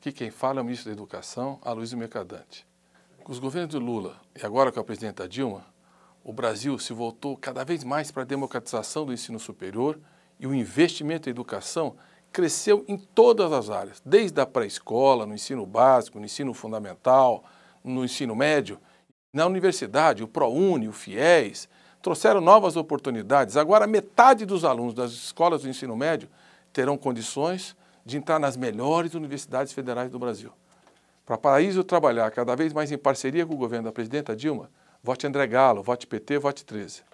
Aqui quem fala é o ministro da Educação, Aloysio Mercadante. Com os governos de Lula e agora com a presidenta Dilma, o Brasil se voltou cada vez mais para a democratização do ensino superior e o investimento em educação cresceu em todas as áreas, desde a pré-escola, no ensino básico, no ensino fundamental, no ensino médio. Na universidade, o ProUni, o FIES, trouxeram novas oportunidades. Agora, metade dos alunos das escolas do ensino médio terão condições de entrar nas melhores universidades federais do Brasil. Para o país trabalhar cada vez mais em parceria com o governo da presidenta Dilma, vote André Galo, vote PT, vote 13.